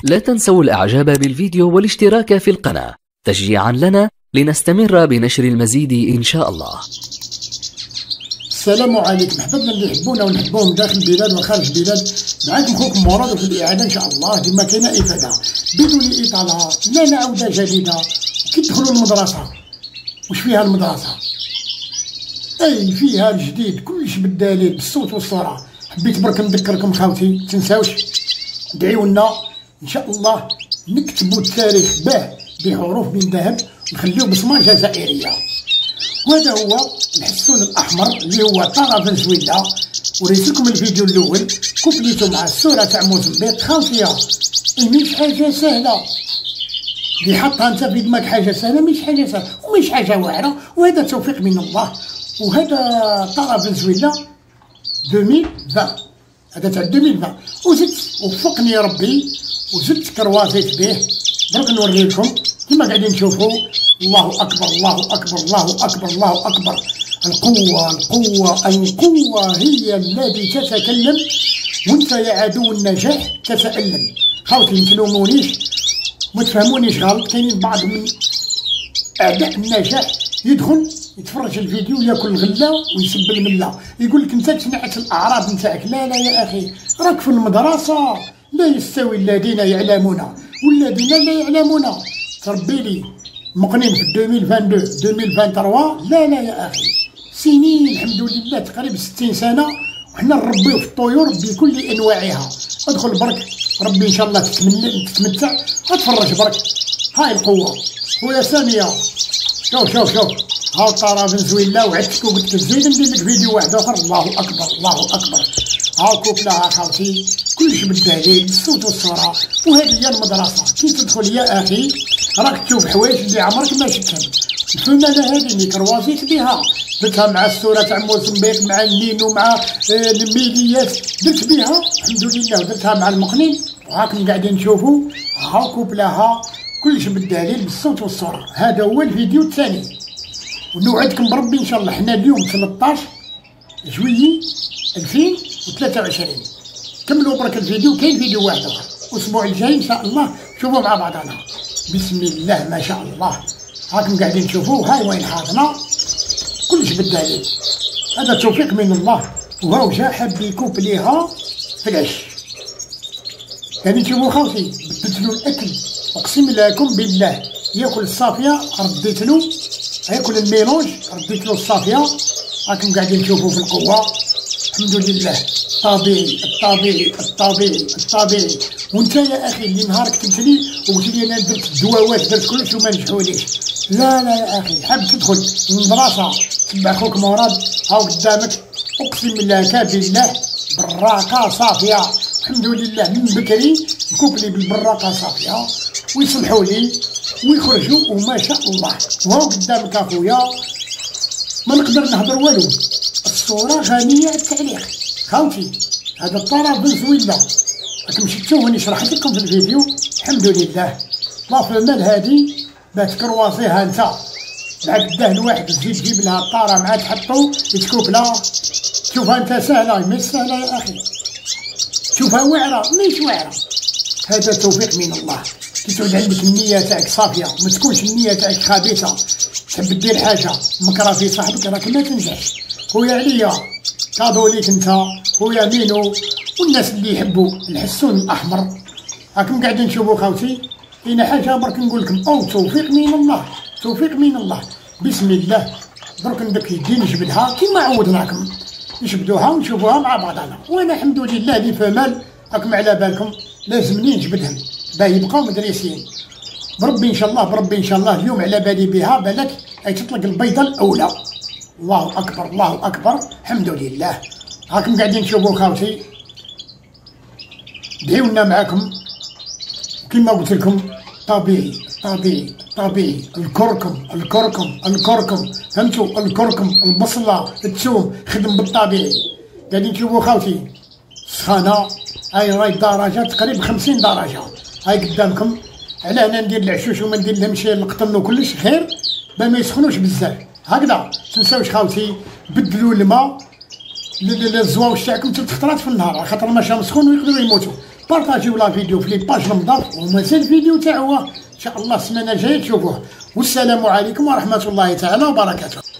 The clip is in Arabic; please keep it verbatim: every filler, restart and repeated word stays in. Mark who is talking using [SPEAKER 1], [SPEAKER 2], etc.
[SPEAKER 1] لا تنسوا الإعجاب بالفيديو والاشتراك في القناة تشجيعا لنا لنستمر بنشر المزيد إن شاء الله.
[SPEAKER 2] السلام عليكم احبابنا اللي يحبونا ونحبوهم داخل البلاد وخارج البلاد. معكم خوكم مراد في الاعاده ان شاء الله ديما كاينه افاده بدون اطاله لا عوده جديده. كي تدخلوا المدرسه واش فيها المدرسه؟ اي فيها الجديد كلش بالدليل بالصوت والصوره. حبيت برك نذكركم خاوتي تنساوش ادعيو لنا ان شاء الله نكتبوا التاريخ باه بحروف من ذهب ونخليو بصمه جزائريه. وهذا هو الحسون الاحمر اللي هو طرا فنزويلا. وريت لكم الفيديو الاول كوبليتو مع الصوره تاع موزمبيق خاوتيه. مش حاجه سهله اللي حطها انت في دماغك حاجه سهله مش حاجه سهله ومش حاجه واعره، وهذا توفيق من الله. وهذا طرا فنزويلا ألفين وعشرين هذا تاع ألفين وعشرين وزدت وفقني ربي وزدت كرواتيت به. درك نوري لكم كيما قاعدين تشوفوا. الله اكبر الله اكبر الله اكبر الله اكبر. القوه القوه القوه هي التي تتكلم وانت يا عدو النجاح تتألم. خاوتي ما تلومونيش ما تفهمونيش غلط. كاينين بعض من اعداء النجاح يدخل يتفرج الفيديو ياكل الغله ويسب المله يقول لك انت تنعت الاعراض نتاعك. لا لا يا اخي راك في المدرسه. لا يستوي الذين يعلمون والذين لا يعلمون. تربي لي مقنين في ألفين واثنين وعشرين ألفين وثلاثة وعشرين. لا لا يا اخي سنين الحمد لله تقريبا ستين سنه وحنا نربيو في الطيور بكل انواعها. ادخل برك ربي ان شاء الله تتمتع اتفرج برك. هاي القوه خويا ساميه. شوف شوف شوف ها طرا فنزويلا وعدتك وقلت لك زيد ندير لك فيديو واحد اخر. الله اكبر الله اكبر. ها كوبلاها خاوتي كلش بالدليل بالصوت والصوره. وهذه هي المدرسه. كي تدخل يا اخي راك تشوف حوايج اللي عمرك ما شفتهم. الفنانه هذه اللي كروازيت بها درتها مع الصوره تاع موزمبيق مع النينو مع آه الميليات درت بها الحمد لله ودرتها مع المقنين وهاكم قاعدين تشوفوا. ها كوبلاها كلش بالدليل بالصوت والصوره. هذا هو الفيديو الثاني ونوعدكم بربي ان شاء الله حنا اليوم ثلاثطاش جويي ألفين وثلاثة وعشرين. كملوا برك الفيديو كاين فيديو واحد اخر الاسبوع الجاي ان شاء الله شوفوا مع بعضنا. بسم الله ما شاء الله. هاكم قاعدين تشوفوا هاي وين حاضنا كلش بالدليل. هذا توفيق من الله. وهو جا حاب يكوب ليها في العش. قاعدين تشوفوا خاوتي بدلتلو الاكل اقسم لكم بالله ياكل الصافيه رديت له ياكل الميلونج رديت له الصافيه. راكم قاعدين تشوفوا في القوه الحمد لله. الطبيعي الطبيعي الطبيعي الطبيعي. وانت يا اخي اللي نهار كتبت لي وقلت لي انا درت الدواوات درت كلش وما نجحوليش. لا لا يا اخي حاب تدخل المدرسه تبع خوك مراد هاو قدامك اقسم بالله بالله براقه صافيه الحمد لله. من بكري يكوب لي بالبراقه صافيه ويصلحوا لي ويخرجوا وما شاء الله. وهو قدامك اخويا ما نقدر نهضر والو. الصوره غنيه التعليق خاوتي. هذا طرا فنزويلا راكم شفتوه وني شرحت لكم في الفيديو الحمد لله. لاف المال هذه باه تكرواسيها انت مع الدهن واحد تزيد تجيب لها الطاره مع تحطو تكوب لها. تشوفها انت سهله ماشي سهله يا اخي. تشوفها واعره ماشي واعره. هذا توفيق من الله. كي تعود عندك النيه تاعك صافيه ما تكونش النيه تاعك خبيثه تحب دير حاجه مكره في صاحبك راك ما تنجحش. خويا عليا كادو ليك انت خويا مينو والناس اللي يحبوا الحسون الاحمر. راكم قاعدين تشوفوا خاوتي. كاينه حاجه برك نقول لكم او توفيق من الله توفيق من الله. بسم الله درك ندك يدي نجبدها كيما عودناكم نجبدوها ونشوفوها مع بعضنا. وانا الحمد لله لي فمال راكم على بالكم لازمني نجبدهم باه يبقاو مدرسين بربي ان شاء الله. بربي ان شاء الله اليوم على بالي بها بالك اي تطلق البيضه الاولى. الله اكبر الله اكبر الحمد لله. هاكم قاعدين تشوفوا خاوتي دعيونا معاكم كما قلت لكم. طبيعي طبيعي طبيعي. الكركم الكركم الكركم فهمتوا الكركم البصله الثوم خدم بالطبيعي. قاعدين تشوفوا خاوتي سخانه هاي راي درجه تقريبا خمسين درجه. هاي قدامكم. على انا ندير العشوش وما ندير لهمش القطن وكلش خير با ما يسخنوش بزاف هكذا. تنساوش خاوتي بدلوا الماء للزواوش تاعكم ثلاث خطرات في النهار خاطر الماء مسخون ويقدروا يموتوا. بارطاجيو لا فيديو في لي باج المضاف، ومازال الفيديو تاعو ان شاء الله السمانه الجايه تشوفوه. والسلام عليكم ورحمه الله تعالى وبركاته.